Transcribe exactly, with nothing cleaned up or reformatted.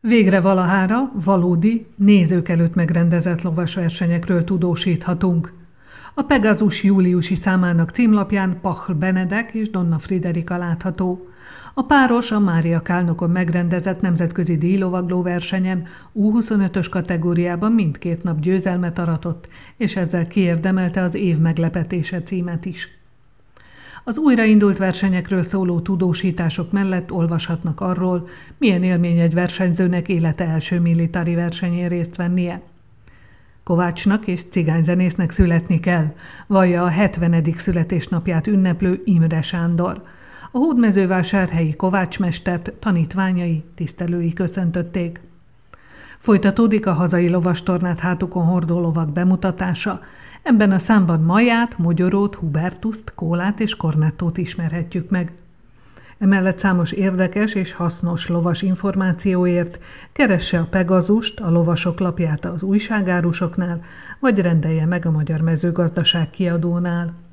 Végre valahára valódi, nézők előtt megrendezett lovasversenyekről tudósíthatunk. A Pegazus júliusi számának címlapján Pachl Benedek és Donna Friderika látható. A páros a Mária Kálnokon megrendezett nemzetközi díjlovagló versenyen U huszonötös kategóriában mindkét nap győzelmet aratott, és ezzel kiérdemelte az év meglepetése címet is. Az újraindult versenyekről szóló tudósítások mellett olvashatnak arról, milyen élmény egy versenyzőnek élete első militári versenyén részt vennie. Kovácsnak és cigányzenésznek születni kell, vallja a hetvenedik születésnapját ünneplő Imre Sándor. A hódmezővásárhelyi kovácsmestert tanítványai, tisztelői köszöntötték. Folytatódik a hazai lovastornát hátukon hordó lovak bemutatása. Ebben a számban Maját, Mogyorót, Hubertuszt, Kólát és Kornettót ismerhetjük meg. Emellett számos érdekes és hasznos lovas információért keresse a Pegazust, a lovasok lapját az újságárusoknál, vagy rendelje meg a Magyar Mezőgazdaság kiadónál.